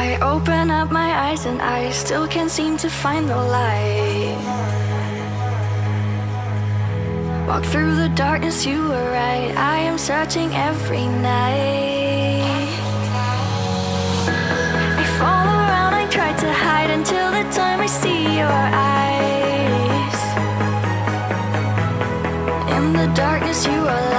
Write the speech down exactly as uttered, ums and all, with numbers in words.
I open up my eyes and I still can't seem to find the light. Walk through the darkness, you were right, I am searching every night. I fall around, I try to hide until the time I see your eyes. In the darkness you are